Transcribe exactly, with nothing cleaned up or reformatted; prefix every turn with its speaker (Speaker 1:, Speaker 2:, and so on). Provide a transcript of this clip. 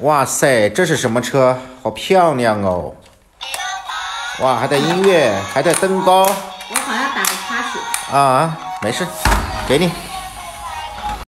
Speaker 1: 哇塞，这是什么车？好漂亮哦！哇，还带音乐，还带灯光。
Speaker 2: 我好像打个哈欠。
Speaker 1: 啊，没事，给你。